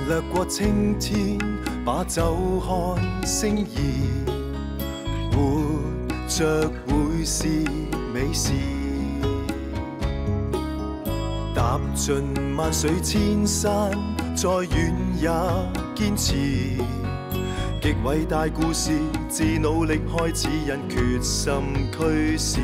掠過青天，把酒看星移，活着會是美事。踏盡萬水千山，再遠也堅持。極偉大故事，自努力開始，因決心驅使。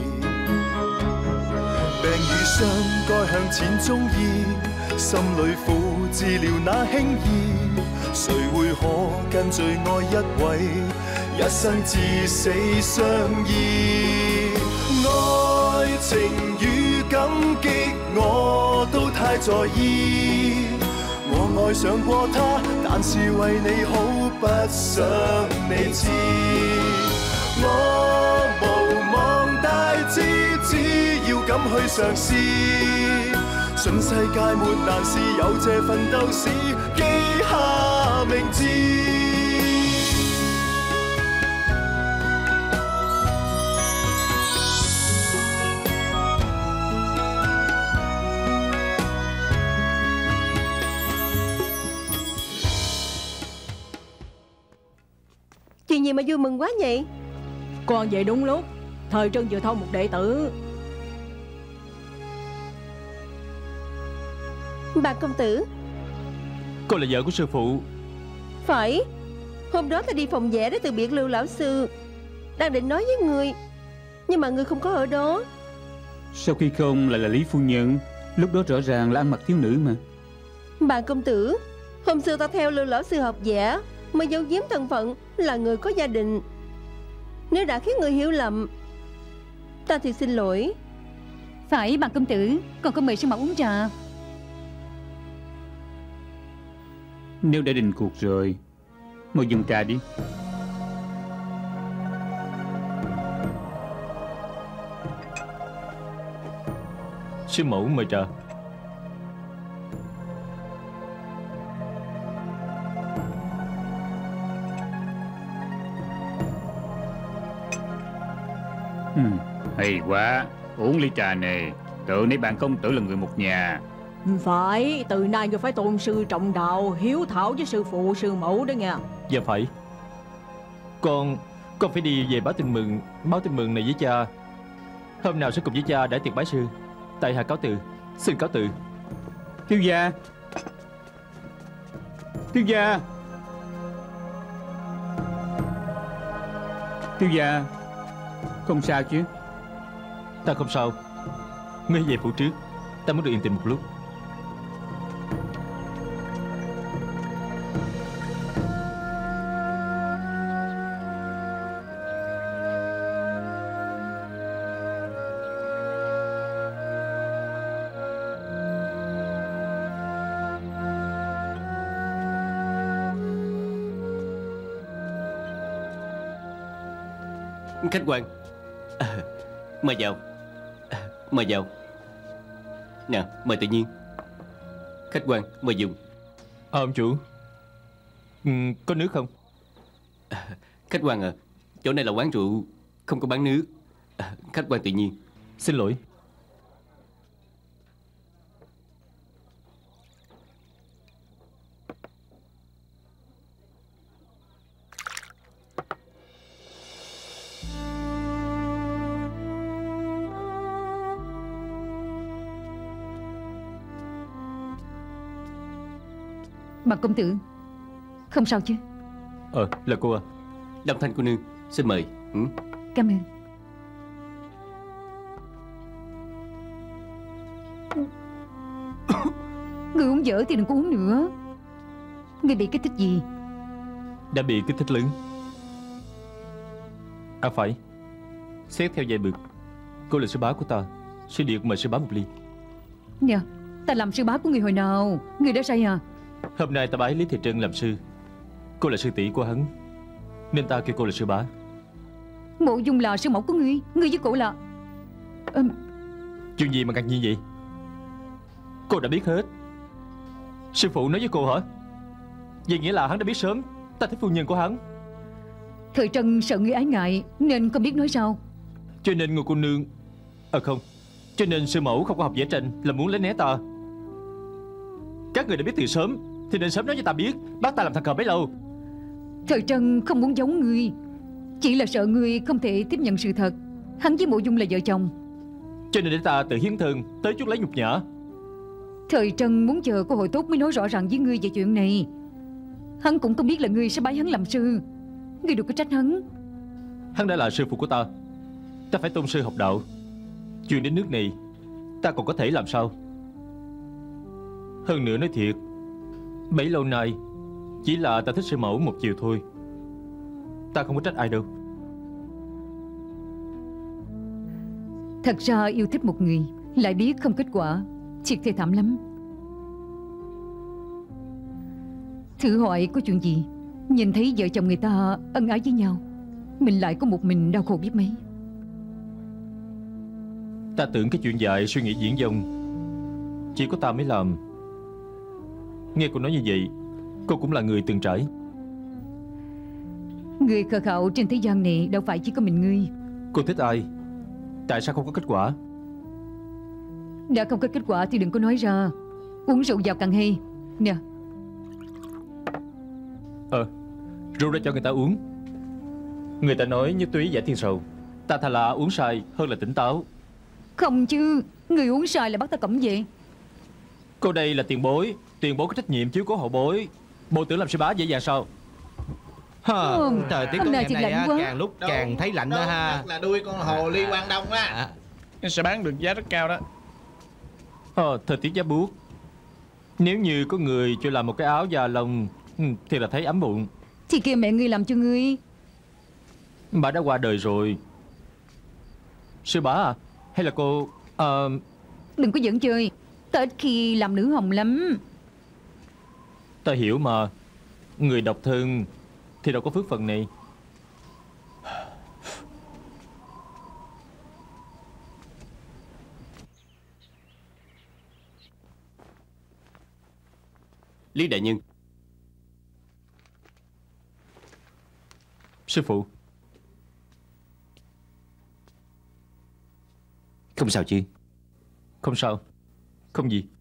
病與傷該向前中醫，心裏苦治療那輕易。誰會可跟最愛一位，一生至死相依？愛情與感激我都太在意。我愛上過他，但是為你好，不想你知。我無望大志，只要敢去嘗試。信世界沒難事，有這奮鬥史，記下名字。 Chuyện gì mà vui mừng quá vậy? Con về đúng lúc. Thời Trân vừa thông một đệ tử. Bà công tử. Cô là vợ của sư phụ. Phải. Hôm đó ta đi phòng vẽ để từ biệt Lưu lão sư, đang định nói với người, nhưng mà người không có ở đó. Sao khi không lại là Lý phu nhân? Lúc đó rõ ràng là ăn mặc thiếu nữ mà. Bà công tử, hôm xưa ta theo Lưu lão sư học vẽ, mới giấu giếm thân phận là người có gia đình. Nếu đã khiến người hiểu lầm, ta thì xin lỗi. Phải bà công tử, còn có mời sư mẫu uống trà. Nếu đã định cuộc rồi, mời dùng trà đi. Sư mẫu mời trà. Hay quá, uống ly trà này. Tự nấy bạn công tử là người một nhà. Phải, từ nay người phải tôn sư trọng đạo, hiếu thảo với sư phụ sư mẫu đó nha. Dạ phải. Con phải đi về báo tin mừng này với cha. Hôm nào sẽ cùng với cha đãi tiệc bái sư. Tại hạ cáo từ. Xin cáo từ. Thiếu gia. Thiếu gia. Thiếu gia, không sao chứ? Ta không sao. Ngươi về phủ trước. Ta muốn được yên tĩnh một lúc. Khách quan, mời vào. Mời vào. Nè, mời tự nhiên. Khách quan, mời dùng. Ông chủ, có nước không? Khách quan à, chỗ này là quán rượu, không có bán nước. Khách quan tự nhiên. Xin lỗi. Bà công tử, không sao chứ? Là cô à? Đâm Thanh cô nương, xin mời. Cảm ơn. Người uống dở thì đừng có uống nữa. Người bị kích thích gì? Đã bị kích thích lớn. À phải, xét theo vài bực, cô là sư bá của ta. Sư điệt mời sư bá một ly. Nè, ta làm sư bá của người hồi nào? Người đã say à? Hôm nay ta bái Lý Thị Trân làm sư. Cô là sư tỷ của hắn, nên ta kêu cô là sư bá. Mộ Dung là sư mẫu của ngươi. Ngươi với cổ là Chuyện gì mà ngạc nhiên vậy? Cô đã biết hết. Sư phụ nói với cô hả? Vậy nghĩa là hắn đã biết sớm ta thích phu nhân của hắn. Thời Trân sợ ngươi ái ngại nên không biết nói sao. Cho nên người cô nương không, cho nên sư mẫu không có học vẽ tranh là muốn lấy né ta. Các người đã biết từ sớm thì nên sớm nói cho ta biết, bắt ta làm thằng cờ bấy lâu. Thời Trân không muốn giấu ngươi, chỉ là sợ ngươi không thể tiếp nhận sự thật. Hắn với Mộ Dung là vợ chồng, cho nên để ta tự hiến thân tới chút lấy nhục nhã. Thời Trân muốn chờ cơ hội tốt mới nói rõ ràng với ngươi về chuyện này. Hắn cũng không biết là ngươi sẽ bái hắn làm sư. Ngươi đừng có trách hắn. Hắn đã là sư phụ của ta, ta phải tôn sư học đạo. Chuyện đến nước này ta còn có thể làm sao? Hơn nữa nói thiệt, bấy lâu nay chỉ là ta thích sư mẫu một chiều thôi. Ta không có trách ai đâu. Thật ra yêu thích một người lại biết không kết quả, thiệt thê thảm lắm. Thử hỏi có chuyện gì nhìn thấy vợ chồng người ta ân ái với nhau, mình lại có một mình đau khổ biết mấy. Ta tưởng cái chuyện dại suy nghĩ diễn dông chỉ có ta mới làm. Nghe cô nói như vậy, cô cũng là người từng trải. Người khờ khạo trên thế gian này đâu phải chỉ có mình ngươi. Cô thích ai? Tại sao không có kết quả? Đã không có kết quả thì đừng có nói ra. Uống rượu vào càng hay. Nè. Rượu đã cho người ta uống. Người ta nói như túy giải thiên sầu. Ta thà là uống sai hơn là tỉnh táo. Không chứ, người uống sai là bắt ta cõng về. Cô đây là tiền bối. Tiền bối có trách nhiệm chiếu cố hậu bối. Bộ tưởng làm sư bá dễ dàng sao? Thời tiết của hôm nay ngày thì này lạnh quá. càng lúc càng thấy lạnh đó ha. Là đuôi con hồ ly Quang Đông á. Sẽ bán được giá rất cao đó. Thời tiết giá buốt. Nếu như có người cho làm một cái áo da lông thì là thấy ấm bụng. Thì kia mẹ ngươi làm cho ngươi. Bà đã qua đời rồi. Sư bá à? Hay là cô... Đừng có giỡn chơi. Ta ít khi làm nữ hồng lắm. Ta hiểu mà. Người độc thân thì đâu có phước phần này. Lý đại nhân. Sư phụ. Không sao chứ? Không sao. Không gì.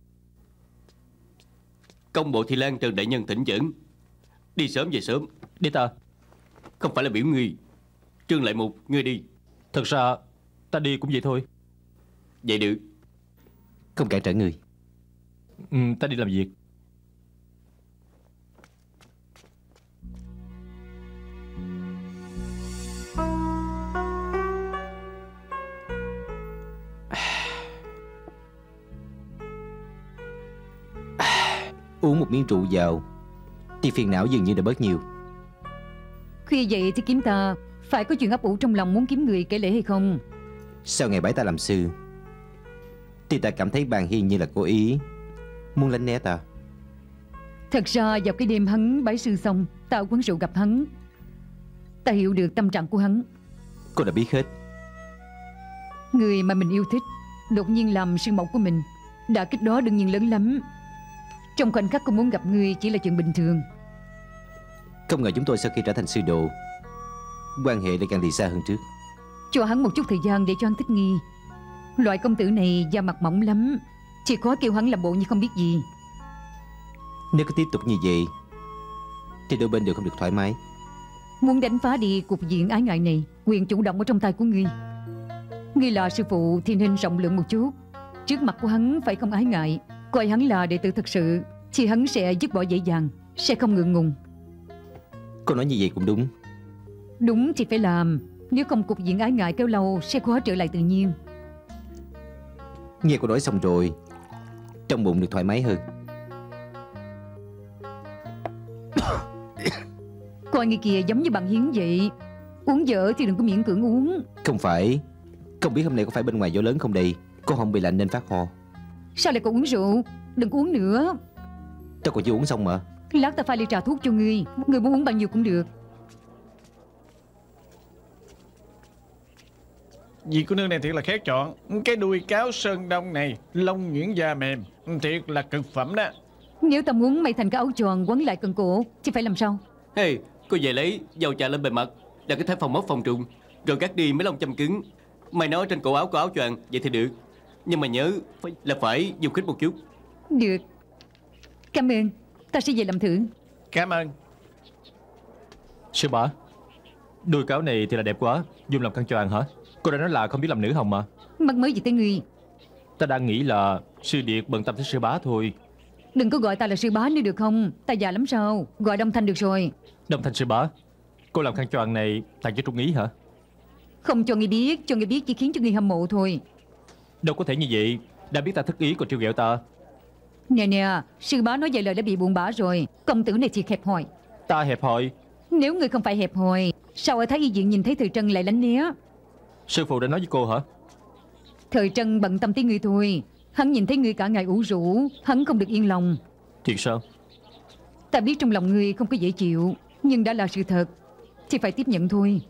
Công bộ Thị Lan Trần đại nhân thỉnh dẫn. Đi sớm về sớm. Đi ta. Không phải là biểu ngươi. Trương Lại Mục, ngươi đi. Thật ra ta đi cũng vậy thôi. Vậy được. Không cản trở người. Ta đi làm việc. Uống một miếng rượu vào thì phiền não dường như đã bớt nhiều. Khuya vậy thì kiếm ta phải có chuyện ấp ủ trong lòng muốn kiếm người kể lể hay không? Sau ngày bái ta làm sư thì ta cảm thấy Bàn Hiên như là cố ý muốn lánh né ta. Thật ra vào cái đêm hắn bái sư xong, ta ở quán rượu gặp hắn. Ta hiểu được tâm trạng của hắn. Cô đã biết hết. Người mà mình yêu thích đột nhiên làm sư mẫu của mình, đả kích đó đương nhiên lớn lắm. Trong khoảnh khắc cô muốn gặp ngươi chỉ là chuyện bình thường. Không ngờ chúng tôi sau khi trở thành sư đồ, quan hệ lại càng đi xa hơn trước. Cho hắn một chút thời gian để cho hắn thích nghi. Loại công tử này da mặt mỏng lắm, chỉ khó kêu hắn làm bộ như không biết gì. Nếu cứ tiếp tục như vậy thì đôi bên đều không được thoải mái. Muốn đánh phá đi cục diện ái ngại này, quyền chủ động ở trong tay của ngươi. Ngươi là sư phụ thì nên rộng lượng một chút. Trước mặt của hắn phải không ái ngại, coi hắn là đệ tử thật sự thì hắn sẽ dứt bỏ dễ dàng, sẽ không ngượng ngùng. Cô nói như vậy cũng đúng. Đúng thì phải làm. Nếu không cục diện ái ngại kéo lâu sẽ khó trở lại tự nhiên. Nghe cô nói xong rồi, trong bụng được thoải mái hơn. Coi người kia giống như bạn Hiến vậy. Uống dở thì đừng có miễn cưỡng uống. Không phải. Không biết hôm nay có phải bên ngoài gió lớn không đây. Cô không bị lạnh nên phát ho. Sao lại còn uống rượu? Đừng có uống nữa. Tôi còn chưa uống xong mà. Lát ta pha ly trà thuốc cho ngươi. Ngươi muốn uống bao nhiêu cũng được. Vị cô nương này thiệt là khác chọn. Cái đuôi cáo sơn đông này, lông nhuyễn da mềm, thiệt là cực phẩm đó. Nếu ta muốn mày thành cái áo choàng quấn lại cần cổ thì phải làm sao? Hey, cô về lấy dầu trà lên bề mặt, đặt cái thẻ phòng móc phòng trùng, rồi cắt đi mấy lông châm cứng. Mày nói trên cổ áo có áo choàng, vậy thì được. Nhưng mà nhớ phải dùng khít một chút. Được. Cảm ơn. Ta sẽ về làm thử. Cảm ơn. Sư bá, đôi cáo này thì là đẹp quá, dùng làm khăn choàng hả? Cô đã nói là không biết làm nữ hồng mà. Mắc mới gì tới ngươi? Ta đang nghĩ là sư điệt bận tâm tới sư bá thôi. Đừng có gọi ta là sư bá nữa được không? Ta già lắm sao? Gọi Đông Thanh được rồi. Đông Thanh sư bá, cô làm khăn choàng này tặng cho Trung Ý hả? Không cho ngươi biết, cho ngươi biết chỉ khiến cho ngươi hâm mộ thôi. Đâu có thể như vậy, đã biết ta thất ý còn trêu ghẹo ta. Nè nè, sư bá nói vài lời đã bị buồn bã rồi. Công tử này thiệt hẹp hòi. Ta hẹp hòi? Nếu ngươi không phải hẹp hòi, sao ở Thái Y viện nhìn thấy Thời Trân lại lánh né? Sư phụ đã nói với cô hả? Thời Trân bận tâm tới ngươi thôi. Hắn nhìn thấy ngươi cả ngày ủ rũ, hắn không được yên lòng. Thiệt sao? Ta biết trong lòng ngươi không có dễ chịu, nhưng đã là sự thật thì phải tiếp nhận thôi.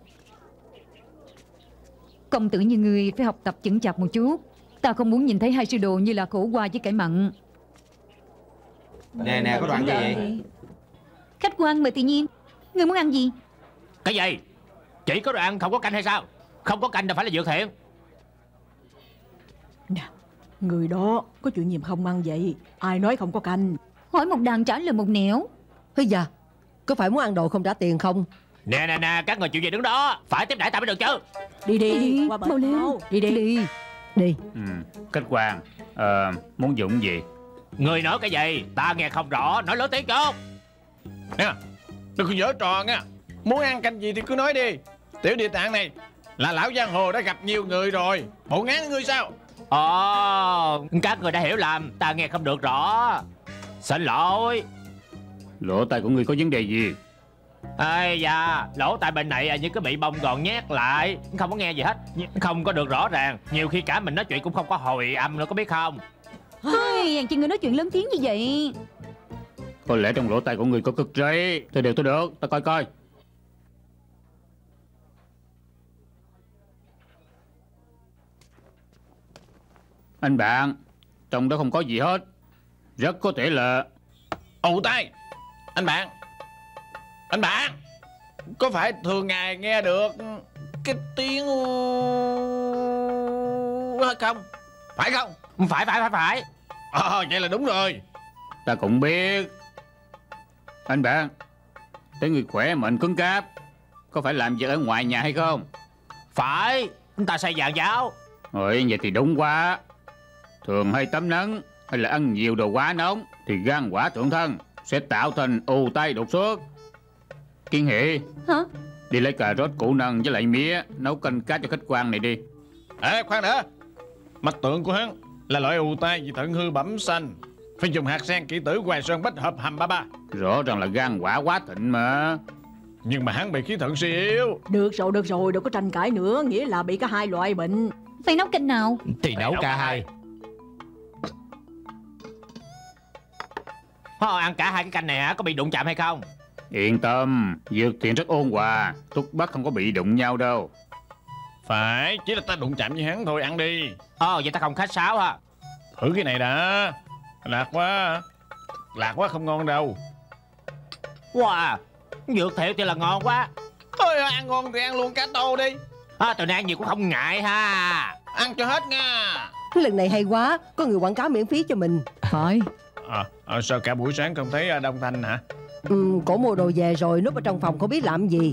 Công tử như ngươi phải học tập chững chạc một chút. Ta không muốn nhìn thấy hai sư đồ như là khổ qua với cải mặn. Nè, có đoạn gì vậy? Khách quan mời tự nhiên. Ngươi muốn ăn gì? Cái gì? Chỉ có đồ ăn không có canh hay sao? Không có canh đâu phải là dược thiện. Nè, người đó có chuyện gì mà không ăn vậy? Ai nói không có canh? Hỏi một đằng trả lời một nẻo. Ây da, có phải muốn ăn đồ không trả tiền không? Nè, các người chịu gì đứng đó? Phải tiếp đãi ta mới được chứ. Đi, qua mau lên. Đi. Khách quan, muốn dùng gì? Người nói cái gì? Ta nghe không rõ, nói lớn tiếng chút. Nè, đừng có giở trò nha. Muốn ăn canh gì thì cứ nói đi. Tiểu địa tạng này là lão giang hồ đã gặp nhiều người rồi. Bộ ngán ngươi sao? Các người đã hiểu lầm, ta nghe không được rõ. Xin lỗi. Lỗ tai của ngươi có vấn đề gì? Ây da, lỗ tai bên này như cái bị bông gòn nhét lại, không có nghe gì hết, không có được rõ ràng. Nhiều khi cả mình nói chuyện cũng không có hồi âm nữa, có biết không? Ôi, chị người nói chuyện lớn tiếng như vậy. Có lẽ trong lỗ tai của ngươi có cực rây. Thôi được, ta coi. Anh bạn, trong đó không có gì hết. Rất có thể là... Ù tai. Anh bạn, có phải thường ngày nghe được cái tiếng không? Phải không? Phải. Vậy là đúng rồi. Ta cũng biết. Anh bạn, thấy người khỏe mệnh cứng cáp, có phải làm việc ở ngoài nhà hay không? Phải, ta xây giàn giáo. Ôi, vậy thì đúng quá. Thường hay tắm nắng hay là ăn nhiều đồ quá nóng thì gan hỏa thượng thân, sẽ tạo thành ù tai đột xuất. Kiên Hỷ, Hả? đi lấy cà rốt củ nần với lại mía nấu canh cá cho khách quan này đi. Khoan đã. Mạch tượng của hắn là loại ù tai vì thận hư bẩm xanh, phải dùng hạt sen kỹ tử Hoài Sơn Bách Hợp Hầm Ba. Rõ ràng là gan hỏa quá thịnh mà. Nhưng mà hắn bị khí thận suy yếu. Được rồi, đừng có tranh cãi nữa. Nghĩa là bị cả hai loại bệnh. Phải nấu canh nào? Thì nấu cả hai. Ăn cả hai cái canh này hả? Có bị đụng chạm hay không? Yên tâm, dược thiện rất ôn hòa, thuốc bắc không có bị đụng nhau đâu. Phải, chỉ là ta đụng chạm với hắn thôi, ăn đi. Vậy ta không khách sáo ha. Thử cái này đã. Lạc quá không ngon đâu. Wow, dược thiệu thì là ngon quá. Thôi ăn ngon thì ăn luôn cả tô đi. Tụi này ăn nhiều cũng không ngại ha. Ăn cho hết nha. Lần này hay quá, có người quảng cáo miễn phí cho mình. Phải. Sao cả buổi sáng không thấy Đông Thanh hả? Cổ mua đồ về rồi, núp ở trong phòng không biết làm gì.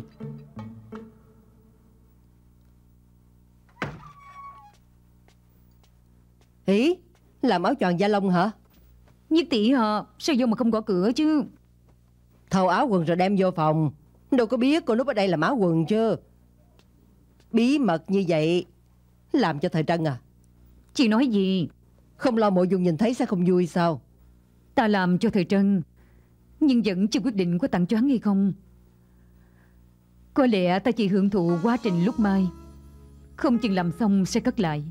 Ý, làm áo choàng da lông hả? Nhất tỷ hả? Sao vô mà không gõ cửa chứ? Thâu áo quần rồi đem vô phòng. Đâu có biết cô núp ở đây làm áo quần chứ. Bí mật như vậy làm cho Thời Trân à? Chị nói gì? Không lo Mộ Dung nhìn thấy sẽ không vui sao? Ta làm cho Thời Trân, nhưng vẫn chưa quyết định có tặng cho hắn hay không. Có lẽ ta chỉ hưởng thụ quá trình lúc mai, không chừng làm xong sẽ cất lại.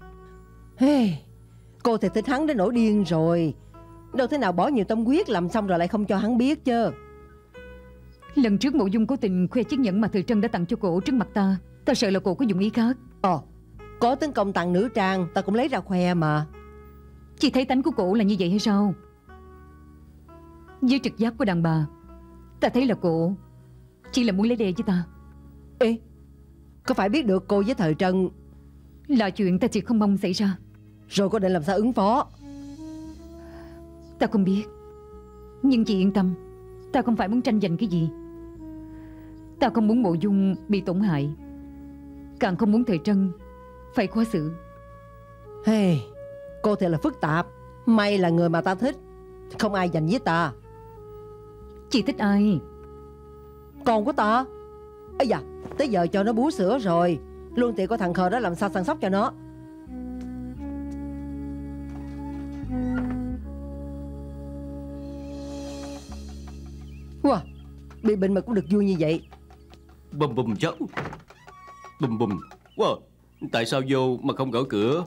Cô thì thích hắn đến nỗi điên rồi. Đâu thế nào bỏ nhiều tâm huyết làm xong rồi lại không cho hắn biết chứ. Lần trước Mộ Dung cố tình khoe chiếc nhẫn mà Thời Trân đã tặng cho cổ trước mặt ta. Ta sợ là cô có dụng ý khác. Có tấn công tặng nữ trang ta cũng lấy ra khoe mà. Chị thấy tánh của cổ là như vậy hay sao? Với trực giác của đàn bà, ta thấy là cổ chỉ là muốn lấy đè với ta. Ê, có phải biết được cô với Thời Trân là chuyện ta chỉ không mong xảy ra. Rồi cô định làm sao ứng phó? Ta không biết, nhưng chị yên tâm, Ta không phải muốn tranh giành cái gì. Ta không muốn Mộ Dung bị tổn hại, càng không muốn Thời Trân phải khó xử. Hey, cô thật là phức tạp. May là người mà ta thích, không ai giành với ta. Chị thích ai? Con của ta. Ây da, tới giờ cho nó bú sữa rồi. Luôn tiện có thằng khờ đó làm sao săn sóc cho nó. Wow, bị bệnh mà cũng được vui như vậy. Bùm bùm cháu. Bùm bùm. Wow, tại sao vô mà không gõ cửa?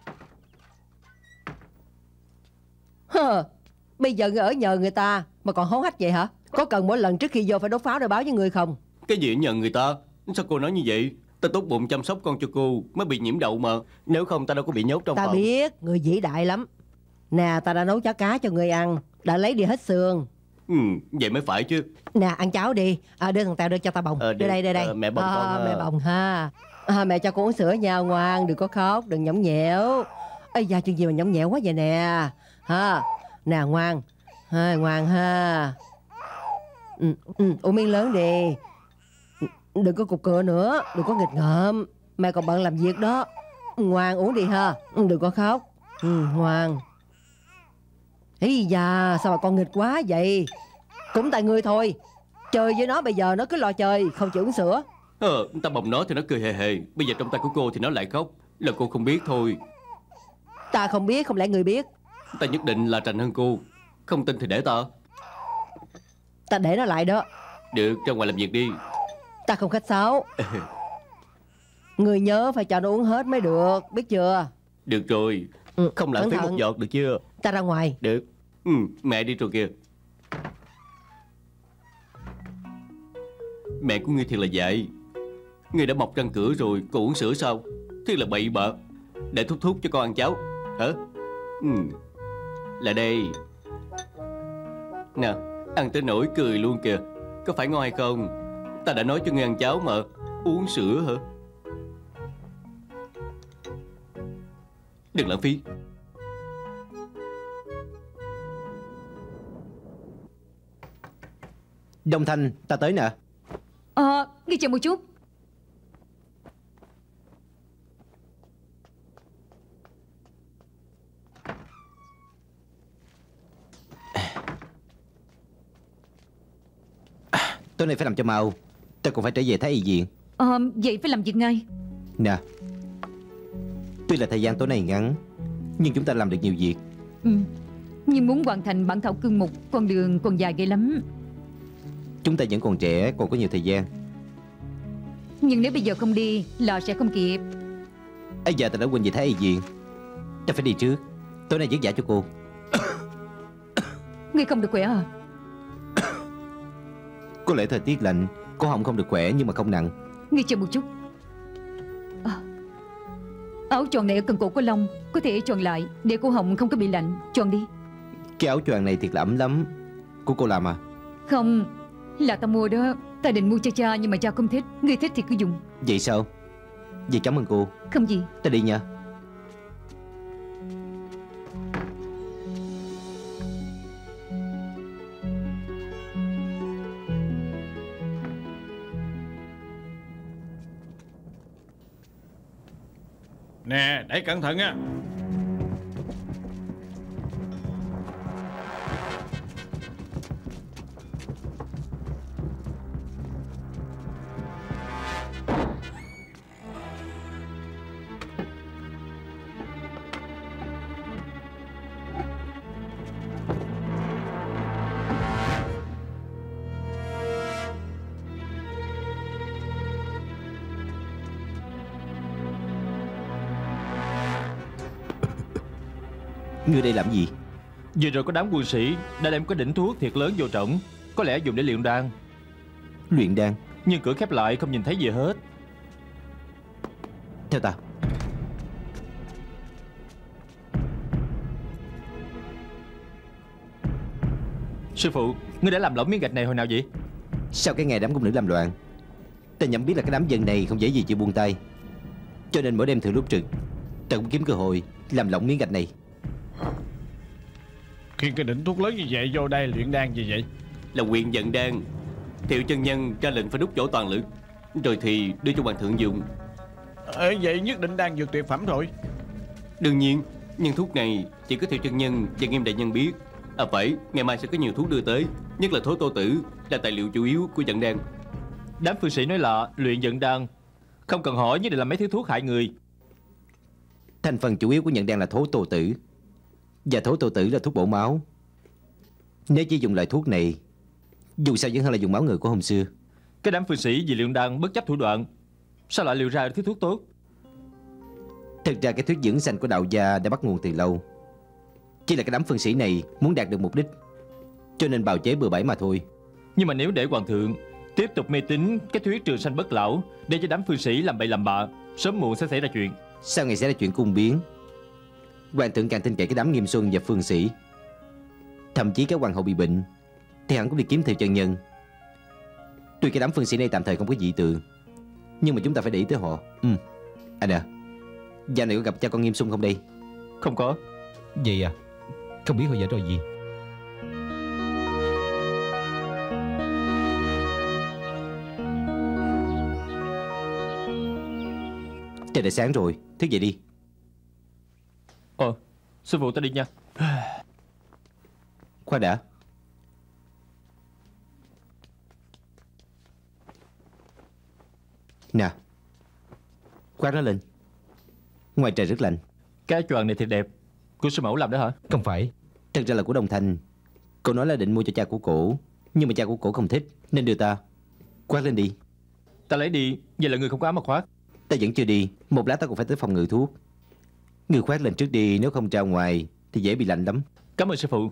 Hờ, bây giờ ở nhờ người ta mà còn hối hách vậy hả? Có cần mỗi lần trước khi vô phải đốt pháo để báo với người không? Cái gì nhờ người ta? Sao cô nói như vậy? Ta tốt bụng chăm sóc con cho cô mới bị nhiễm đậu mà. Nếu không ta đâu có bị nhốt trong Ta phòng. biết, người vĩ đại lắm. Nè, ta đã nấu cháo cá cho người ăn, đã lấy đi hết xương. Vậy mới phải chứ. Nè, ăn cháo đi. Đưa thằng Tèo đưa cho ta bồng. Đưa đây. Mẹ bồng con. Mẹ bồng ha. Mẹ cho con uống sữa nha, ngoan, đừng có khóc, đừng nhõng nhẽo. Ây da, chuyện gì mà nhõng nhẽo quá vậy nè. Nè, ngoan. Ngoan ha. Uống miếng lớn đi. Đừng có cục cựa nữa, đừng có nghịch ngợm. Mẹ còn bận làm việc đó. Ngoan uống đi ha. Đừng có khóc. Ngoan. Ây da, sao mà con nghịch quá vậy? Cũng tại ngươi thôi. Chơi với nó bây giờ nó cứ lo chơi, không chịu uống sữa. Ta bồng nó thì nó cười hề hề. Bây giờ trong tay của cô thì nó lại khóc. Là cô không biết thôi. Ta không biết, không lẽ người biết? Ta nhất định là trành hơn cô. Không tin thì để ta. Ta để nó lại đó. Được, ra ngoài làm việc đi. Ta không khách sáo. Người nhớ phải cho nó uống hết mới được, biết chưa? Được rồi. Không lãng phí một giọt được chưa? Ta ra ngoài. Được. Mẹ đi rồi kìa. Mẹ của ngươi thiệt là dại. Ngươi đã mọc răng cửa rồi, cô uống sữa sao? Thiệt là bậy bạ. Để thúc cho con ăn cháo. Hả? Là đây. Nè, ăn tới nỗi cười luôn kìa. Có phải ngon hay không? Ta đã nói cho ngươi ăn cháo mà. Uống sữa hả? Đừng lãng phí. Đông Thanh, ta tới nè. Ngươi chờ một chút. Tối nay phải làm cho mau. Ta còn phải trở về Thái Y viện. Vậy phải làm việc ngay. Nè, tuy là thời gian tối nay ngắn, nhưng chúng ta làm được nhiều việc. Nhưng muốn hoàn thành bản thảo cương mục, con đường còn dài ghê lắm. Chúng ta vẫn còn trẻ, còn có nhiều thời gian. Nhưng nếu bây giờ không đi là sẽ không kịp. Bây giờ ta đã quên về Thái Y viện. Ta phải đi trước. Tối nay vất vả cho cô. Ngươi không được khỏe à? Có lẽ thời tiết lạnh, cổ họng không được khỏe nhưng mà không nặng. Ngươi chờ một chút. Áo choàng này ở cần cổ có lông, có thể choàng lại để cổ họng không có bị lạnh. Choàng đi. Cái áo choàng này thiệt là ấm lắm. Của cô làm à? Không, là ta mua đó. Ta định mua cho cha nhưng mà cha không thích. Ngươi thích thì cứ dùng. Vậy sao? Vậy cảm ơn cô. Không gì. Ta đi nha. Nè, đẩy cẩn thận á. Ngươi đây làm gì? Vừa rồi có đám quân sĩ đã đem cái đỉnh thuốc thiệt lớn vô trỏng. Có lẽ dùng để luyện đan. Luyện đan? Nhưng cửa khép lại không nhìn thấy gì hết. Theo ta. Sư phụ, ngươi đã làm lỏng miếng gạch này hồi nào vậy? Sau cái ngày đám cung nữ làm loạn, ta nhận biết là cái đám dân này không dễ gì chịu buông tay. Cho nên mỗi đêm thường lúc trực, ta cũng kiếm cơ hội làm lỏng miếng gạch này. Khi cái đỉnh thuốc lớn như vậy vô đây luyện đan gì vậy? là quyền vận đan. Thiệu chân nhân ra lệnh phải đút chỗ toàn lực, rồi thì đưa cho hoàng thượng dùng. Vậy nhất định đang dược tuyệt phẩm rồi. Đương nhiên, nhưng thuốc này chỉ có Thiệu chân nhân và Nghiêm đại nhân biết. Phải, ngày mai sẽ có nhiều thuốc đưa tới, nhất là thối tô tử là tài liệu chủ yếu của vận đan. Đám phương sĩ nói là luyện vận đan không cần hỏi, nhất định là mấy thứ thuốc hại người. Thành phần chủ yếu của nhận đan là thố tô tử, và thố tô tử là thuốc bổ máu. Nếu chỉ dùng loại thuốc này, dù sao vẫn hơn là dùng máu người của hôm xưa. Cái đám phương sĩ vì luyện đan bất chấp thủ đoạn, sao lại liệu ra thứ thuốc tốt? Thực ra cái thuyết dưỡng sanh của đạo gia đã bắt nguồn từ lâu, chỉ là cái đám phương sĩ này muốn đạt được mục đích, cho nên bào chế bừa bãi mà thôi. Nhưng mà nếu để hoàng thượng tiếp tục mê tín cái thuyết trường sanh bất lão, để cho đám phương sĩ làm bậy làm bạ, sớm muộn sẽ xảy ra chuyện. Sau ngày xảy ra chuyện cung biến, hoàng thượng càng tin cậy cái đám Nghiêm Xuân và phương sĩ. Thậm chí cái hoàng hậu bị bệnh thì hắn cũng đi kiếm Thiệu chân nhân. Tuy cái đám phương sĩ này tạm thời không có dị tượng, nhưng mà chúng ta phải để ý tới họ. Anh à, dạo này có gặp cha con Nghiêm Xuân không đây? Không có. Vậy à? Không biết họ dở trò gì. Trời đã sáng rồi, thức dậy đi. Sư phụ ta đi nha. Khoan đã. Nè, khoác nó lên. Ngoài trời rất lạnh. Cái áo choàng này thiệt đẹp. Của sư mẫu làm đó hả? Không phải. Thật ra là của Đông Thanh. Cô nói là định mua cho cha của cổ, nhưng mà cha của cổ không thích nên đưa ta. Khoác lên đi. Ta lấy đi. Vậy là người không có áo mà khoác. Ta vẫn chưa đi. Một lát ta cũng phải tới phòng ngự thuốc. Người khoác lên trước đi, nếu không ra ngoài thì dễ bị lạnh lắm. Cảm ơn sư phụ.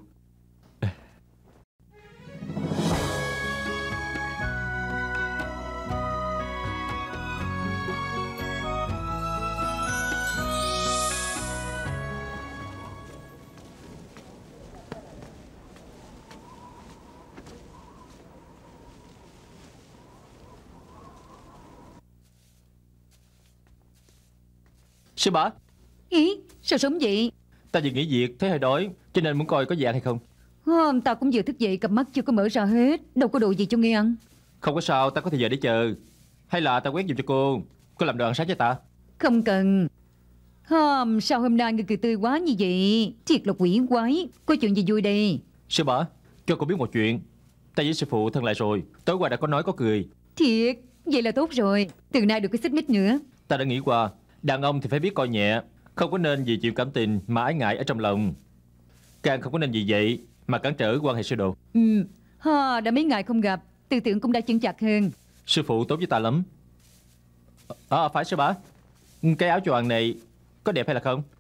Sư bá. Ý, sao sớm vậy? Ta vừa nghỉ việc, thấy hơi đói, cho nên muốn coi có gì ăn hay không. Ta cũng vừa thức dậy, cặp mắt chưa có mở ra hết. Đâu có đồ gì cho nghe ăn. Không có sao, ta có thời giờ để chờ. Hay là ta quét giùm cho cô làm đồ ăn sáng cho ta. Không cần. Sao hôm nay người cười tươi quá như vậy? Thiệt là quỷ quái. Có chuyện gì vui đây? Sư bá, cho cô biết một chuyện. Ta với sư phụ thân lại rồi. Tối qua đã có nói có cười. Thiệt, vậy là tốt rồi. Từ nay đừng có xích mích nữa. Ta đã nghĩ qua, đàn ông thì phải biết coi nhẹ, không có nên vì chuyện cảm tình mà ái ngại ở trong lòng. Càng không có nên vì vậy mà cản trở quan hệ sư đồ. Đã mấy ngày không gặp, tư tưởng cũng đã chững chạc hơn. Sư phụ tốt với ta lắm. Phải sư bá. Cái áo choàng này có đẹp hay là không?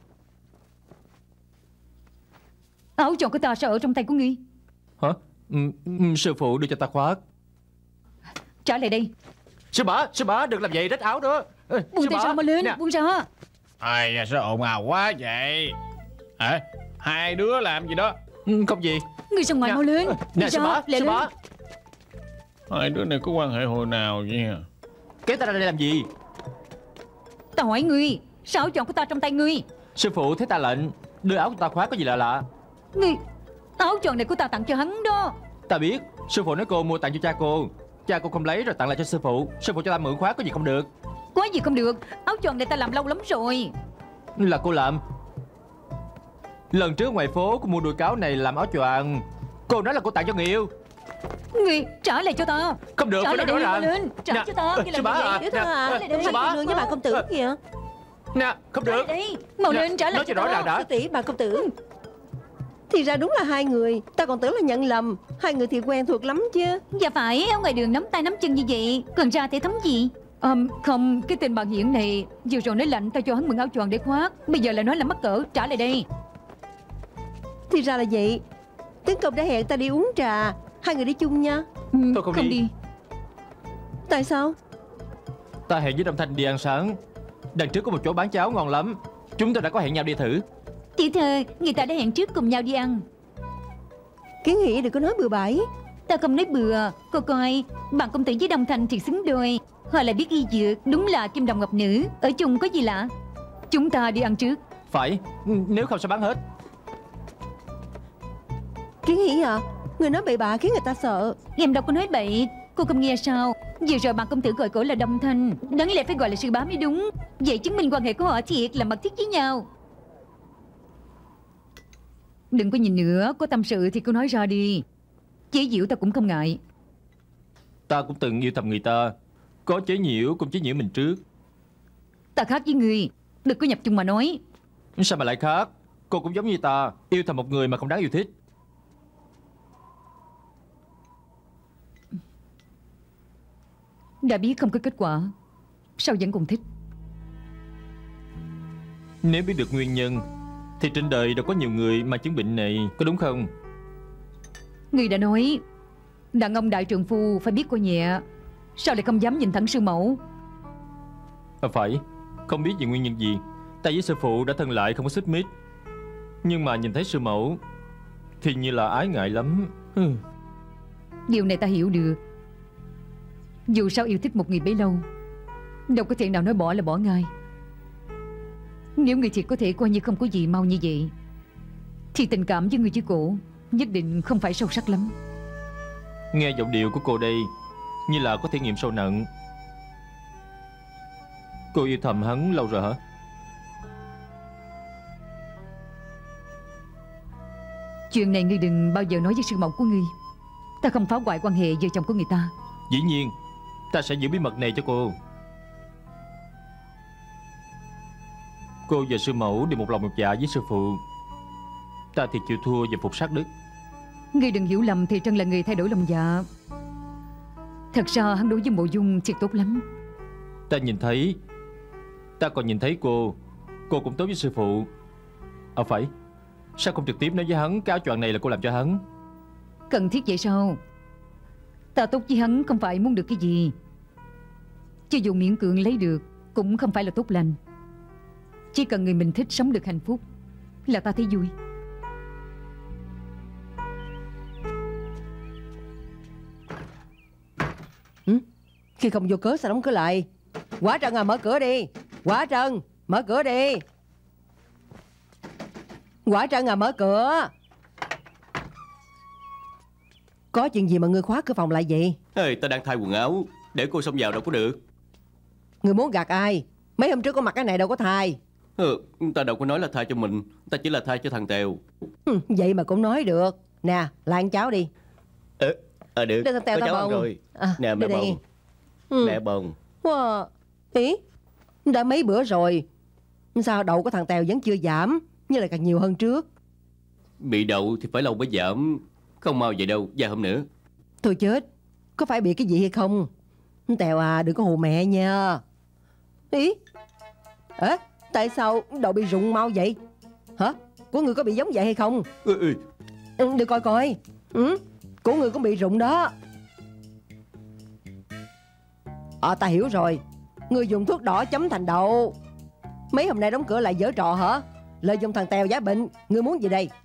Áo choàng của ta sao ở trong tay của ngươi? Hả? Sư phụ đưa cho ta khoác. Trả lại đây. Sư bá đừng làm vậy, rách áo đó. Buông tay ra mà lên, buông ra. Ai sao ồn ào quá vậy? Hả? Hai đứa làm gì đó? Không gì. Ngươi ra ngoài mau lên. Nè sư bá. Hai đứa này có quan hệ hồi nào vậy hả? Kéo ta ra đây làm gì? Ta hỏi ngươi, sao áo choàng của ta trong tay ngươi? Sư phụ thấy ta lệnh đưa áo của ta khoác có gì lạ lạ. Ngươi, áo choàng này của ta tặng cho hắn đó. Ta biết, sư phụ nói cô mua tặng cho cha cô. Cha cô không lấy rồi tặng lại cho sư phụ. Sư phụ cho ta mượn khoác có gì không được? Có gì không được? Áo choàng này ta làm lâu lắm rồi. Là cô làm. Lần trước ngoài phố cô mua đùi cáo này làm áo choàng. Cô nói là cô tặng cho người yêu. Ngươi trả lại cho ta. Không được, trả lại nói đây lên. Trả cho ta. Sư bá à. Tiểu thư à, Sư bá. nương với bà công tử kìa. Nè, không được. Mau lên trả lại cho rõ ràng đã. Sư tỷ, bà công tử. Thì ra đúng là hai người. Ta còn tưởng là nhận lầm. Hai người thì quen thuộc lắm chứ. Dạ phải, ở ngoài đường nắm tay nắm chân như vậy, còn ra thể thống gì? Không, cái tên bà Hiển này vừa rồi nói lạnh ta cho hắn mượn áo choàng để khoác, bây giờ lại nói là mắc cỡ, trả lại đây. Thì ra là vậy. Tướng công đã hẹn ta đi uống trà. Hai người đi chung nha. Tôi không đi. Tại sao? Ta hẹn với Đông Thanh đi ăn sáng. Đằng trước có một chỗ bán cháo ngon lắm. Chúng tôi đã có hẹn nhau đi thử. Tiểu thư, người ta đã hẹn trước cùng nhau đi ăn. Kiến Nghị đừng có nói bừa bãi. Ta không nói bừa. Cô coi, bạn công tử với Đông Thanh thiệt xứng đôi. Họ lại biết y dược, đúng là kim đồng ngọc nữ. Ở chung có gì lạ. Chúng ta đi ăn trước. Phải, nếu không sẽ bán hết. Kiến Nghị à, Người nói bậy bạ khiến người ta sợ. Em đâu có nói bậy. Cô không nghe sao? Vừa rồi bà công tử gọi cổ là đồng thanh, đáng lẽ phải gọi là sư bá mới đúng. Vậy chứng minh quan hệ của họ thiệt là mật thiết với nhau. Đừng có nhìn nữa, có tâm sự thì cứ nói ra đi. Chế giễu ta cũng không ngại. Ta cũng từng yêu thầm người ta. Có chế nhiễu cũng chế nhiễu mình trước. Ta khác với người, đừng có nhập chung mà nói. Sao mà lại khác? Cô cũng giống như ta, yêu thầm một người mà không đáng yêu thích. Đã biết không có kết quả, sao vẫn còn thích? Nếu biết được nguyên nhân thì trên đời đâu có nhiều người mà chứng bệnh này, có đúng không? Người đã nói đàn ông đại trượng phu phải biết coi nhẹ, sao lại không dám nhìn thẳng sư mẫu? Phải, không biết vì nguyên nhân gì, ta với sư phụ đã thân lại không có xích mích, nhưng mà nhìn thấy sư mẫu thì như là ái ngại lắm. Điều này ta hiểu được. Dù sao yêu thích một người bấy lâu, đâu có thể nào nói bỏ là bỏ ngay. Nếu người thiệt có thể coi như không có gì mau như vậy, thì tình cảm với người với cổ nhất định không phải sâu sắc lắm. Nghe giọng điệu của cô đây như là có thể nghiệm sâu nặng. Cô yêu thầm hắn lâu rồi hả? Chuyện này ngươi đừng bao giờ nói với sư mẫu của ngươi. Ta không phá hoại quan hệ vợ chồng của người ta. Dĩ nhiên, ta sẽ giữ bí mật này cho cô. Cô và sư mẫu đều một lòng một dạ với sư phụ. Ta thì chịu thua và phục sát đất. Ngươi đừng hiểu lầm thì Trân là người thay đổi lòng dạ. Thật ra hắn đối với Mộ Dung thiệt tốt lắm. Ta nhìn thấy. Ta còn nhìn thấy cô cũng tốt với sư phụ. Phải. Sao không trực tiếp nói với hắn cái áo choàng này là cô làm cho hắn? Cần thiết vậy sao? Ta tốt với hắn không phải muốn được cái gì. Cho dù miễn cưỡng lấy được cũng không phải là tốt lành. Chỉ cần người mình thích sống được hạnh phúc là ta thấy vui. Khi không vô cớ sao đóng cửa lại? Quả Trân à, mở cửa đi. Quả Trân, mở cửa đi. Quả Trân à, mở cửa. Có chuyện gì mà ngươi khóa cửa phòng lại vậy? Ê, ta đang thay quần áo, để cô xông vào đâu có được. Ngươi muốn gạt ai? Mấy hôm trước có mặc cái này đâu có thay. Ta đâu có nói là thay cho mình, ta chỉ là thay cho thằng Tèo. Vậy mà cũng nói được. Nè, lại ăn cháo đi. Được, để thằng Tèo có ta cháu bồng. ăn rồi. Nè mẹ bồng. Mẹ bồng. Wow. Ý, đã mấy bữa rồi, sao đậu của thằng Tèo vẫn chưa giảm, như là càng nhiều hơn trước? Bị đậu thì phải lâu mới giảm, không mau vậy đâu, vài hôm nữa. Thôi chết, có phải bị cái gì hay không? Tèo à, đừng có hù mẹ nha. Ý, tại sao đậu bị rụng mau vậy? Hả? Của người có bị giống vậy hay không? Được coi coi. Của người cũng bị rụng đó. Ta hiểu rồi. Người dùng thuốc đỏ chấm thành đậu. Mấy hôm nay đóng cửa lại giở trò hả? Lợi dụng thằng Tèo giả bệnh. Ngươi muốn gì đây?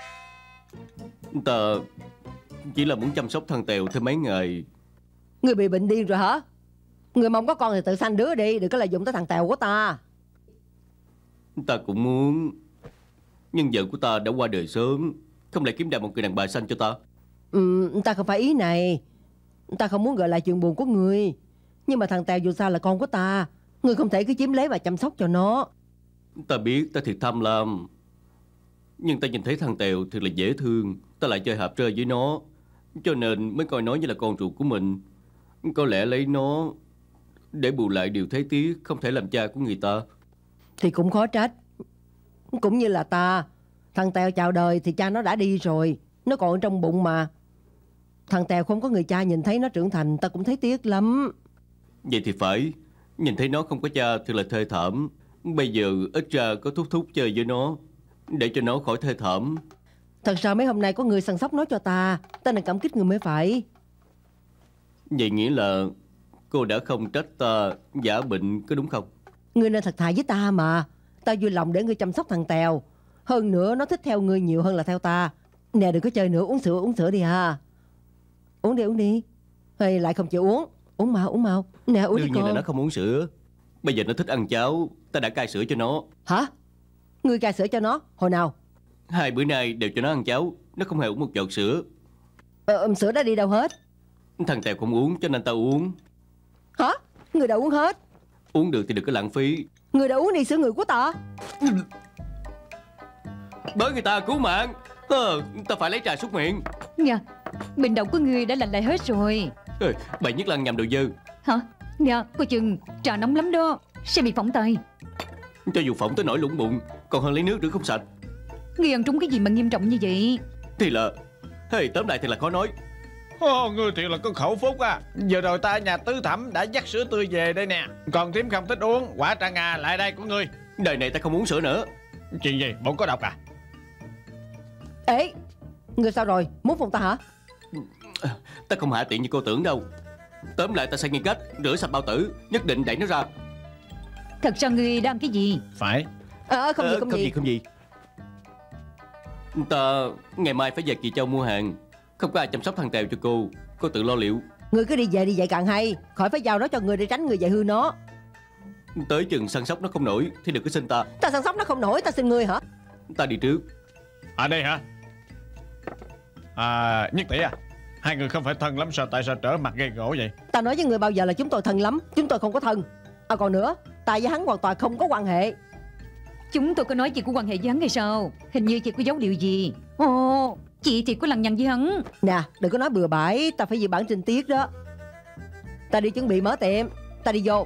Ta chỉ là muốn chăm sóc thằng Tèo thêm mấy ngày. Ngươi bị bệnh điên rồi hả? Ngươi mong có con thì tự sanh đứa đi, đừng có lợi dụng tới thằng Tèo của ta. Ta cũng muốn, nhưng vợ của ta đã qua đời sớm, không lẽ kiếm ra một người đàn bà sanh cho ta? Ta không phải ý này. Ta không muốn gợi lại chuyện buồn của ngươi, nhưng mà thằng Tèo dù sao là con của ta. Ngươi không thể cứ chiếm lấy và chăm sóc cho nó. Ta biết ta thiệt tham lam, nhưng ta nhìn thấy thằng Tèo thật là dễ thương. Ta lại chơi hạp rơi với nó, cho nên mới coi nó như là con ruột của mình. Có lẽ lấy nó để bù lại điều thấy tiếc không thể làm cha của người ta. Thì cũng khó trách. Cũng như là ta, thằng Tèo chào đời thì cha nó đã đi rồi, nó còn ở trong bụng mà. Thằng Tèo không có người cha nhìn thấy nó trưởng thành, ta cũng thấy tiếc lắm. Vậy thì phải. Nhìn thấy nó không có cha thật là thê thảm. Bây giờ ít ra có Thúc chơi với nó, để cho nó khỏi thê thảm. Thật ra mấy hôm nay có người săn sóc nó cho ta, ta nên cảm kích người mới phải. Vậy nghĩa là cô đã không trách ta giả bệnh, có đúng không? Ngươi nên thật thà với ta mà. Ta vui lòng để ngươi chăm sóc thằng Tèo. Hơn nữa nó thích theo ngươi nhiều hơn là theo ta. Nè đừng có chơi nữa, uống sữa đi ha. Uống đi. Hay lại không chịu uống. Uống mau. Nè uống đi con. Đương nhiên là nó không uống sữa. Bây giờ nó thích ăn cháo, ta đã cai sữa cho nó. Hả? Ngươi cai sữa cho nó? Hồi nào? 2 bữa nay đều cho nó ăn cháo, nó không hề uống một giọt sữa. Sữa đã đi đâu hết? Thằng Tèo không uống cho nên tao uống. Hả? Người đã uống hết? Uống được thì đừng có lãng phí. Người đã uống đi sữa người của ta. Bới người ta cứu mạng. Ta phải lấy trà súc miệng. Nha, bình độc của ngươi đã lành lại hết rồi. Bày nhất lần nhầm đồ dơ. Hả? Nha, coi chừng trà nóng lắm đó, sẽ bị phỏng tay. Cho dù phỏng tới nỗi lủng bụng, còn hơn lấy nước rửa không sạch. Ngươi ăn trúng cái gì mà nghiêm trọng như vậy? Thì là tóm lại thì là khó nói. Ngươi thiệt là có khẩu phúc à. Giờ rồi ta ở nhà tứ thẩm đã dắt sữa tươi về đây nè. Còn thím không thích uống, quả trà ngà lại đây của ngươi. Đời này ta không uống sữa nữa. Chuyện gì, bụng có độc à? Ê, người sao rồi, muốn phòng ta hả? Ta không hạ tiện như cô tưởng đâu. Tóm lại ta sẽ nghĩ cách rửa sạch bao tử, nhất định đẩy nó ra. Thật ra ngươi đang cái gì? Phải. Không gì. Ta ngày mai phải về Kỳ Châu mua hàng. Không có ai chăm sóc thằng Tèo cho cô tự lo liệu. Người cứ đi về đi vậy càng hay. Khỏi phải giao nó cho người để tránh người dạy hư nó. Tới chừng săn sóc nó không nổi thì đừng có xin ta. Ta săn sóc nó không nổi, ta xin ngươi hả? Ta đi trước. À đây hả? Nhất tỷ à, hai người không phải thân lắm sao? Tại sao trở mặt gây gỗ vậy? Ta nói với người bao giờ là chúng tôi thân lắm. Chúng tôi không có thân. Còn nữa, ta với hắn hoàn toàn không có quan hệ. Chúng tôi có nói chị có quan hệ với hắn hay sao? Hình như chị có dấu điều gì. Ồ, chị thì có lằng nhằng với hắn. Nè, đừng có nói bừa bãi. Ta phải vì bản trinh tiết đó. Ta đi chuẩn bị mở tiệm. Ta đi vô.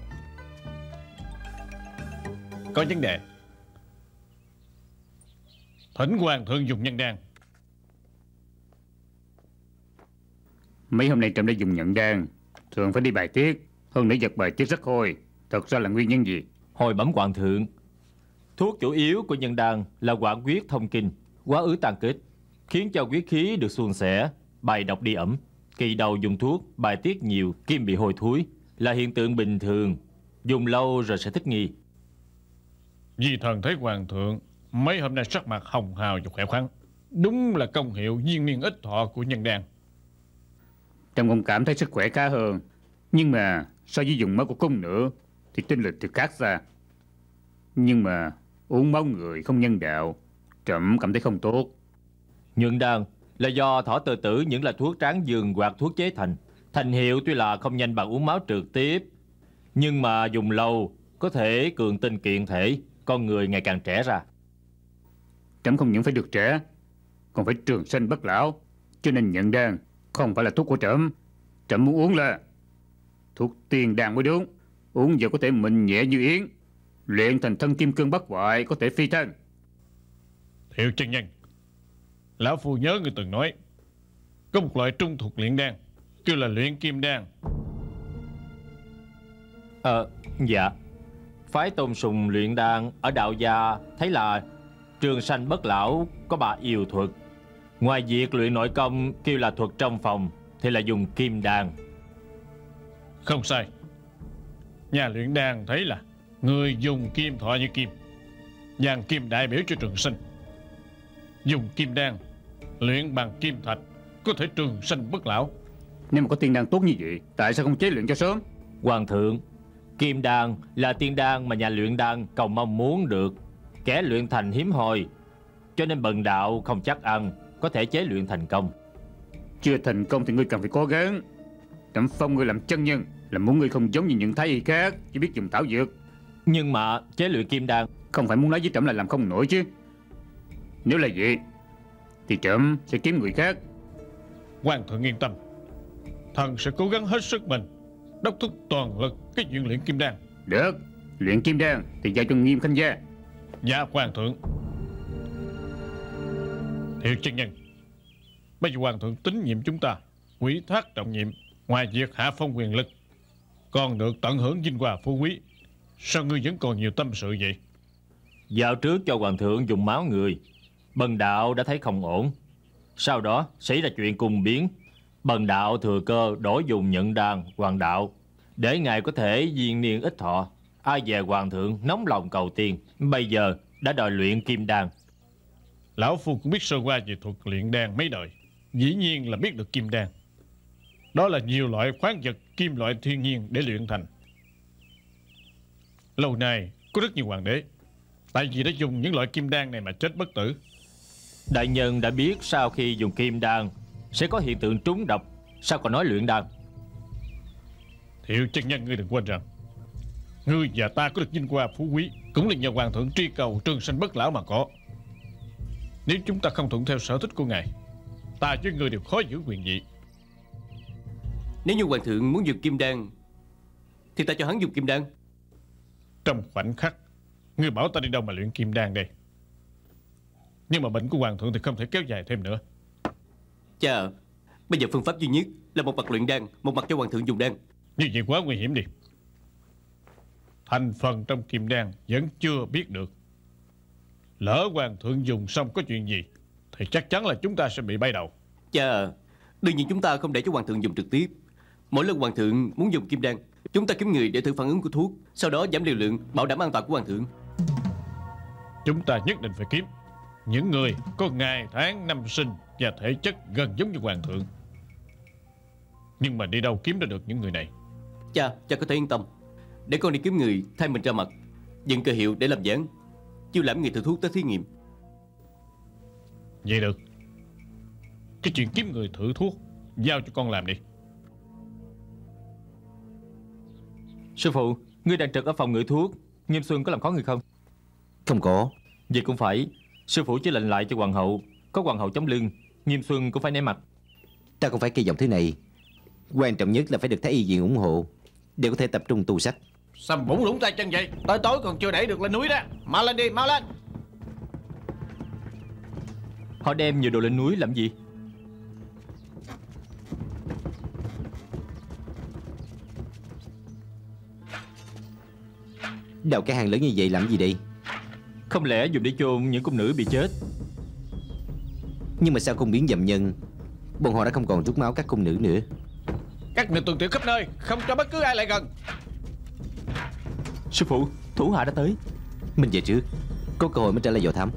Có vấn đề. Thỉnh hoàng thượng dùng nhân đan. Mấy hôm nay Trẫm đã dùng nhận đan, thường phải đi bài tiết. Hơn nữa vật bài tiết rất hôi. Thật ra là nguyên nhân gì? Hồi bẩm hoàng thượng, thuốc chủ yếu của nhân đan là hoạt huyết thông kinh, quá ứ tàn kết, khiến cho huyết khí được suôn sẻ, bài độc đi ẩm. Kỳ đầu dùng thuốc bài tiết nhiều, kim bị hôi thối là hiện tượng bình thường, dùng lâu rồi sẽ thích nghi. Vì thần thấy hoàng thượng mấy hôm nay sắc mặt hồng hào và khỏe khoắn, đúng là công hiệu viên niên ích thọ của nhân đan. Trẫm cũng cảm thấy sức khỏe khá hơn, nhưng mà so với dùng máu của cung nữ thì tinh lực thì khác xa. Nhưng mà uống máu người không nhân đạo, Trẫm cảm thấy không tốt. Nhuận đan là do thỏ tự tử những là thuốc tráng dương hoặc thuốc chế thành. Thành hiệu tuy là không nhanh bằng uống máu trực tiếp, nhưng mà dùng lâu có thể cường tinh kiện thể, con người ngày càng trẻ ra. Trẫm không những phải được trẻ, còn phải trường sinh bất lão. Cho nên nhận đan không phải là thuốc của Trẫm. Trẫm muốn uống là thuốc tiên đan mới đúng. Uống vào có thể mình nhẹ như yến, luyện thành thân kim cương bất hoại, có thể phi thân. Thiệu chân nhân, lão phu nhớ người từng nói có một loại trung thuộc luyện đan kêu là luyện kim đan. Dạ. Phái tôn sùng luyện đan ở đạo gia thấy là trường sanh bất lão có 3 yêu thuật. Ngoài việc luyện nội công kêu là thuật trong phòng thì là dùng kim đan. Không sai. Nhà luyện đan thấy là người dùng kim thọ như kim, vàng kim đại biểu cho trường sinh. Dùng kim đan luyện bằng kim thạch có thể trường sinh bất lão. Nếu mà có tiên đan tốt như vậy, tại sao không chế luyện cho sớm? Hoàng thượng, kim đan là tiên đan mà nhà luyện đan cầu mong muốn được. Kẻ luyện thành hiếm hoi, cho nên bần đạo không chắc ăn có thể chế luyện thành công. Chưa thành công thì ngươi cần phải cố gắng. Trẫm phong ngươi làm chân nhân là muốn ngươi không giống như những thái y khác chỉ biết dùng thảo dược. Nhưng mà chế luyện kim đan không phải muốn nói với Trẫm là làm không nổi chứ. Nếu là vậy thì Trẫm sẽ kiếm người khác. Hoàng thượng yên tâm, thần sẽ cố gắng hết sức mình đốc thúc toàn lực cái chuyện luyện kim đan. Được, luyện kim đan thì giao cho Nghiêm Khanh gia. Dạ hoàng thượng. Thiệu chân nhân, bây giờ hoàng thượng tín nhiệm chúng ta, ủy thác trọng nhiệm, ngoài việc hạ phong quyền lực còn được tận hưởng vinh hoa phú quý. Sao ngươi vẫn còn nhiều tâm sự vậy? Dạo trước cho hoàng thượng dùng máu người, bần đạo đã thấy không ổn. Sau đó xảy ra chuyện cùng biến, bần đạo thừa cơ đổi dùng nhận đan hoàng đạo để ngài có thể viên niên ích thọ. Ai về hoàng thượng nóng lòng cầu tiên, bây giờ đã đòi luyện kim đan. Lão phu cũng biết sơ qua về thuật luyện đan mấy đời, dĩ nhiên là biết được kim đan. Đó là nhiều loại khoáng vật kim loại thiên nhiên để luyện thành. Lâu nay có rất nhiều hoàng đế tại vì đã dùng những loại kim đan này mà chết bất tử. Đại nhân đã biết sau khi dùng kim đan sẽ có hiện tượng trúng độc. Sao còn nói luyện đan? Thiệu chân nhân, ngươi đừng quên rằng ngươi và ta có được vinh hoa phú quý cũng là nhờ hoàng thượng truy cầu trường sanh bất lão mà có. Nếu chúng ta không thuận theo sở thích của ngài, ta với ngươi đều khó giữ quyền vị. Nếu như hoàng thượng muốn dùng kim đan thì ta cho hắn dùng kim đan. Trong khoảnh khắc, ngươi bảo ta đi đâu mà luyện kim đan đây? Nhưng mà bệnh của hoàng thượng thì không thể kéo dài thêm nữa. Cha, bây giờ phương pháp duy nhất là một mặt luyện đan, một mặt cho hoàng thượng dùng đan. Như vậy quá nguy hiểm đi. Thành phần trong kim đan vẫn chưa biết được. Lỡ hoàng thượng dùng xong có chuyện gì thì chắc chắn là chúng ta sẽ bị bay đầu. Cha, đương nhiên chúng ta không để cho hoàng thượng dùng trực tiếp. Mỗi lần hoàng thượng muốn dùng kim đan, chúng ta kiếm người để thử phản ứng của thuốc, sau đó giảm liều lượng, bảo đảm an toàn của hoàng thượng. Chúng ta nhất định phải kiếm những người có ngày tháng năm sinh và thể chất gần giống như hoàng thượng. Nhưng mà đi đâu kiếm ra được những người này? Cha có thể yên tâm. Để con đi kiếm người thay mình ra mặt, dựng cờ hiệu để làm giảng, chiêu lãm người thử thuốc tới thí nghiệm. Vậy được. Cái chuyện kiếm người thử thuốc giao cho con làm đi. Sư phụ, ngươi đang trực ở phòng ngự thuốc, Nghiêm Xuân có làm khó người không? Không có. Vậy cũng phải. Sư phụ chỉ lệnh lại cho hoàng hậu. Có hoàng hậu chống lưng, Nghiêm Xuân cũng phải né mặt. Ta không phải kỳ vọng thứ này. Quan trọng nhất là phải được Thái Y viện ủng hộ để có thể tập trung tu sách. Sao bủng lũng tay chân vậy? Tới tối còn chưa đẩy được lên núi đó. Mau lên đi, mau lên. Họ đem nhiều đồ lên núi làm gì? Đào cái hang lớn như vậy làm gì đây? Không lẽ dùng để chôn những cung nữ bị chết? Nhưng mà sao không biến dầm nhân? Bọn họ đã không còn rút máu các cung nữ nữa. Các người tuần tiễu khắp nơi, không cho bất cứ ai lại gần. Sư phụ, thủ hạ đã tới. Mình về trước, có cơ hội mới trả lại dò thám.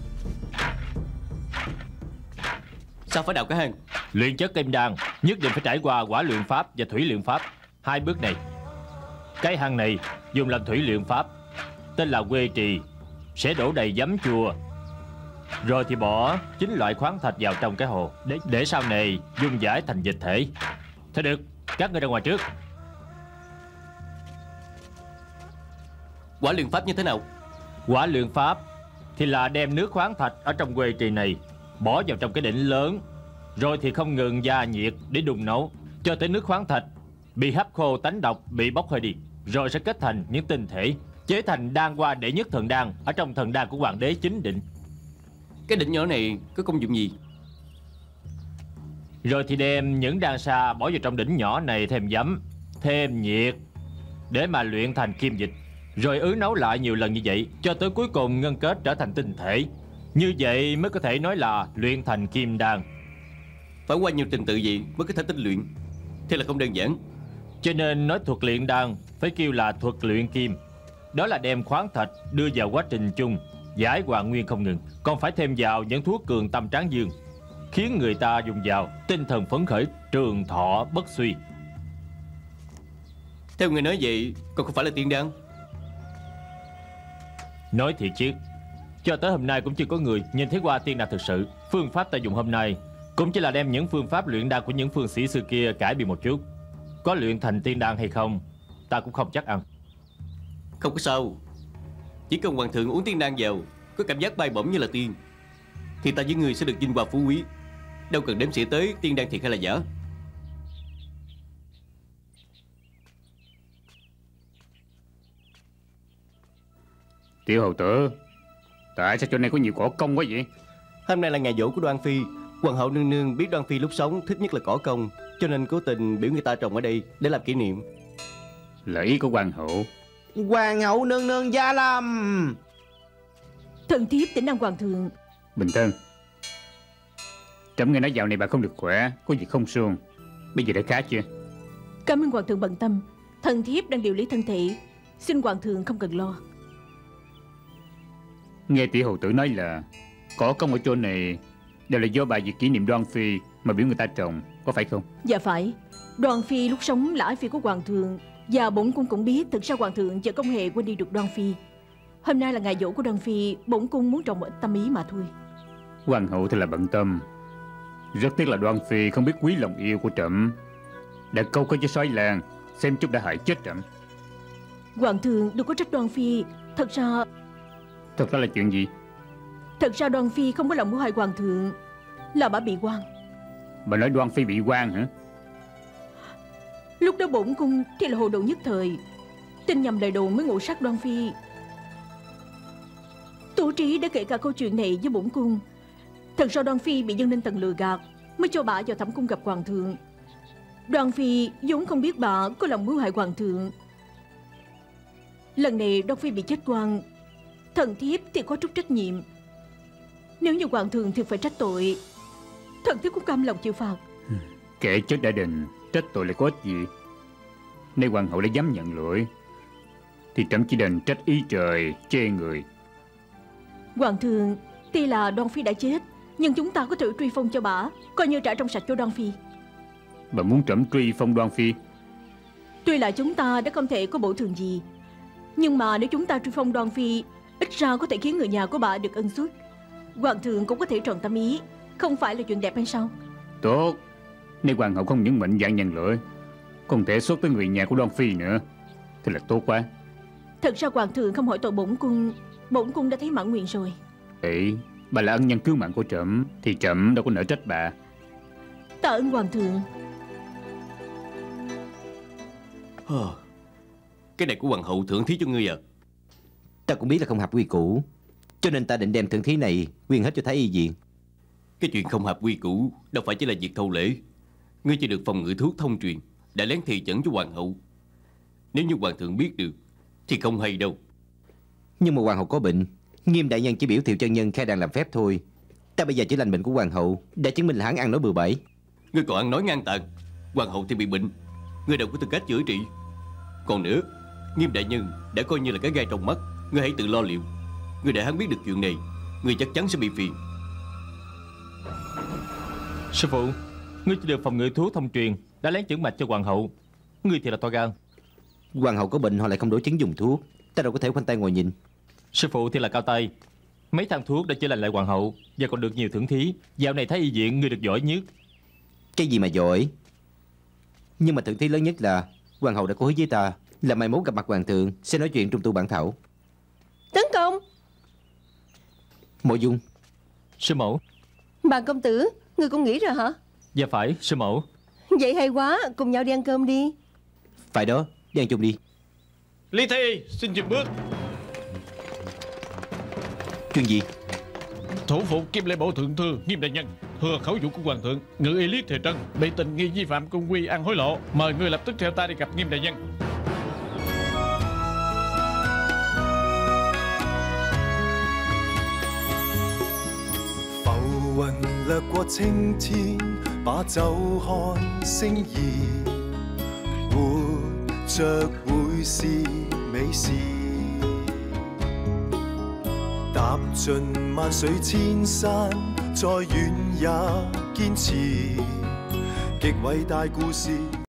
Sao phải đào cái hang? Luyện chất kim đan nhất định phải trải qua hỏa luyện pháp và thủy luyện pháp. Hai bước này. Cái hang này dùng làm thủy luyện pháp, tên là Quê Trì, sẽ đổ đầy giấm chua, rồi thì bỏ 9 loại khoáng thạch vào trong cái hồ để sau này dung giải thành dịch thể. Thôi được, các ngươi ra ngoài trước. Hỏa luyện pháp như thế nào? Hỏa luyện pháp thì là đem nước khoáng thạch ở trong Quê Trì này bỏ vào trong cái đỉnh lớn, rồi thì không ngừng gia nhiệt để đun nấu cho tới nước khoáng thạch bị hấp khô, tánh độc bị bốc hơi đi, rồi sẽ kết thành những tinh thể, chế thành đan hoa đệ nhất thần đan ở trong thần đan của hoàng đế chính định. Cái đỉnh nhỏ này có công dụng gì? Rồi thì đem những đan sa bỏ vào trong đỉnh nhỏ này, thêm giấm, thêm nhiệt để mà luyện thành kim dịch, rồi ứ nấu lại nhiều lần như vậy cho tới cuối cùng ngưng kết trở thành tinh thể. Như vậy mới có thể nói là luyện thành kim đan. Phải qua nhiều trình tự gì mới có thể tinh luyện, thế là không đơn giản. Cho nên nói thuật luyện đan phải kêu là thuật luyện kim. Đó là đem khoáng thạch đưa vào quá trình chung, giải hoàn nguyên không ngừng, còn phải thêm vào những thuốc cường tâm tráng dương, khiến người ta dùng vào tinh thần phấn khởi, trường thọ bất suy. Theo người nói vậy, còn không phải là tiên đan? Nói thiệt chứ, cho tới hôm nay cũng chưa có người nhìn thấy qua tiên đan thực sự. Phương pháp ta dùng hôm nay cũng chỉ là đem những phương pháp luyện đan của những phương sĩ xưa kia cải biên một chút. Có luyện thành tiên đan hay không, ta cũng không chắc ăn. Không có sao. Chỉ cần hoàng thượng uống tiên đan vào, có cảm giác bay bổng như là tiên, thì ta với người sẽ được vinh hoa phú quý. Đâu cần đếm xỉa tới tiên đan thiệt hay là giả. Tiểu hầu tử, tại sao chỗ này có nhiều cỏ công quá vậy? Hôm nay là ngày giỗ của Đoan Phi. Hoàng hậu nương nương biết Đoan Phi lúc sống thích nhất là cỏ công, cho nên cố tình biểu người ta trồng ở đây để làm kỷ niệm. Là ý của hoàng hậu. Hoàng hậu nương nương gia lâm. Thần thiếp tỉnh năng hoàng thượng. Bình Tân, trẫm nghe nói dạo này bà không được khỏe, có gì không xuông. Bây giờ đã khá chưa? Cảm ơn hoàng thượng bận tâm. Thần thiếp đang điều lý thân thể, xin hoàng thượng không cần lo. Nghe tiểu hầu tử nói là cỏ công ở chỗ này đều là do bà vì kỷ niệm Đoan Phi mà biểu người ta trồng, có phải không? Dạ phải. Đoan Phi lúc sống là ái phi của hoàng thượng, và bổn cung cũng biết thực ra hoàng thượng vẫn không hề quên đi được Đoan Phi. Hôm nay là ngày giỗ của Đoan Phi, bổn cung muốn trồng một ít tâm ý mà thôi. Hoàng hậu thật là bận tâm. Rất tiếc là Đoan Phi không biết quý lòng yêu của trẫm, đã câu có với sói làng, xem chút đã hại chết trẫm. Hoàng thượng đừng có trách Đoan Phi. Thật ra là chuyện gì? Thật ra Đoan Phi không có lòng mưu hại hoàng thượng, là bà bị quan. Bà nói Đoan Phi bị quan hả? Lúc đó bổn cung thì là hồ đồ nhất thời, tin nhầm lời đồn mới ngộ sát Đoan Phi. Tố Trí đã kể cả câu chuyện này với bổn cung. Thật ra Đoan Phi bị dân Ninh Tần lừa gạt, mới cho bà vào thẩm cung gặp hoàng thượng. Đoan Phi vốn không biết bà có lòng mưu hại hoàng thượng. Lần này Đoan Phi bị chết quan, thần thiếp thì có chút trách nhiệm. Nếu như hoàng thượng thì phải trách tội, thần thiếp cũng cam lòng chịu phạt. Kẻ chết đã định, trách tội lại có ích gì? Nếu hoàng hậu đã dám nhận lỗi, thì trẫm chỉ đành trách ý trời chê người. Hoàng thượng, tuy là Đoan Phi đã chết, nhưng chúng ta có thể truy phong cho bà, coi như trả trong sạch cho Đoan Phi. Bà muốn trẫm truy phong Đoan Phi? Tuy là chúng ta đã không thể có bổ thường gì, nhưng mà nếu chúng ta truy phong Đoan Phi, ít ra có thể khiến người nhà của bà được ân suất. Hoàng thượng cũng có thể tròn tâm ý, không phải là chuyện đẹp hay sao? Tốt. Nếu hoàng hậu không những mạnh dạn nhận lỗi, không thể xuất tới người nhà của Đoan Phi nữa, thì là tốt quá. Thật ra hoàng thượng không hỏi tội bổn cung đã thấy mãn nguyện rồi. Ấy, bà là ân nhân cứu mạng của trẫm, thì trẫm đâu có nỡ trách bà. Tạ ơn hoàng thượng. Cái này của hoàng hậu thưởng thí cho ngươi à? Ta cũng biết là không hợp quy củ, cho nên ta định đem thưởng thí này quyên hết cho Thái Y viện. Cái chuyện không hợp quy củ đâu phải chỉ là việc thâu lễ. Ngươi chỉ được phòng ngự thuốc thông truyền, đã lén thị chẩn cho hoàng hậu. Nếu như hoàng thượng biết được thì không hay đâu. Nhưng mà hoàng hậu có bệnh, Nghiêm đại nhân chỉ biểu Thiệu chân nhân khai đàn làm phép thôi. Ta bây giờ chữa lành bệnh của hoàng hậu đã chứng minh là hắn ăn nói bừa bãi. Ngươi còn ăn nói ngang tàn. Hoàng hậu thì bị bệnh, ngươi đâu có tư cách chữa trị. Còn nữa, Nghiêm đại nhân đã coi như là cái gai trong mắt, ngươi hãy tự lo liệu. Ngươi để hắn biết được chuyện này, ngươi chắc chắn sẽ bị phiền. Sư phụ, ngươi chỉ được phòng ngự thuốc thông truyền, đã lén chẩn mạch cho hoàng hậu. Ngươi thì là to gan. Hoàng hậu có bệnh họ lại không đối chứng dùng thuốc, ta đâu có thể khoanh tay ngồi nhìn. Sư phụ thì là cao tay. Mấy thang thuốc đã chữa lành lại hoàng hậu, và còn được nhiều thưởng thí. Dạo này Thái Y viện ngươi được giỏi nhất. Cái gì mà giỏi? Nhưng mà thưởng thí lớn nhất là hoàng hậu đã có hứa với ta là mai mốt gặp mặt hoàng thượng sẽ nói chuyện trung tu bản thảo. Tấn công. Mộ Dung. Sư mẫu. Bàn công tử, ngươi cũng nghĩ rồi hả? Dạ phải, sư mẫu. Vậy hay quá, cùng nhau đi ăn cơm đi. Phải đó, đi ăn chung đi. Ly Thi, xin dừng bước. Chuyện gì? Thủ phụ Kim Lễ Bộ thượng thư Nghiêm đại nhân thừa khẩu vụ của hoàng thượng, ngự y Lý Thừa Trân bị tình nghi vi phạm cung quy ăn hối lộ. Mời người lập tức theo ta đi gặp Nghiêm đại nhân. 浮雲掠過青天，把酒看星移，活着會是美事。踏盡萬水千山，再遠也堅持，極偉大故事。